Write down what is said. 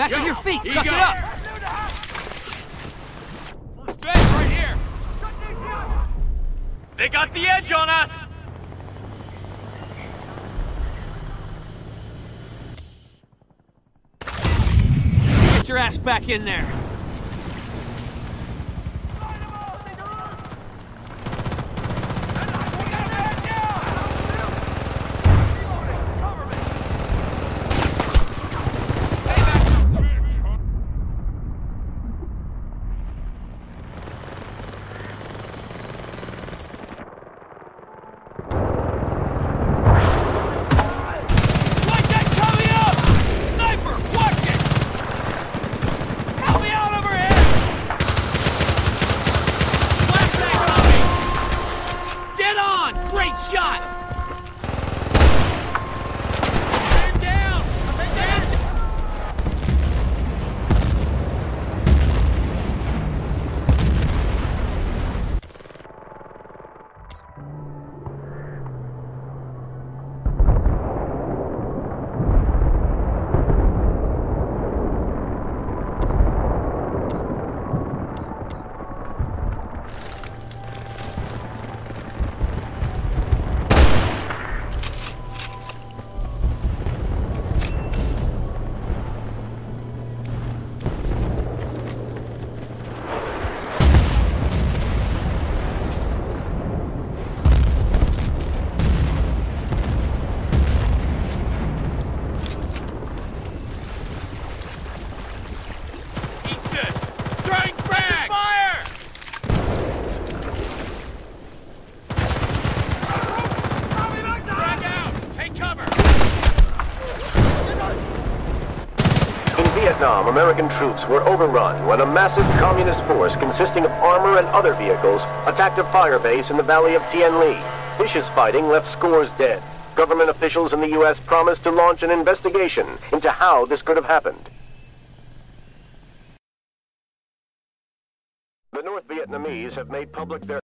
Back to your feet! Suck it up! Bed right here! They got the edge on us! Get your ass back in there! Vietnam, American troops were overrun when a massive communist force consisting of armor and other vehicles attacked a fire base in the valley of Tien Le. Vicious fighting left scores dead. Government officials in the U.S. promised to launch an investigation into how this could have happened. The North Vietnamese have made public their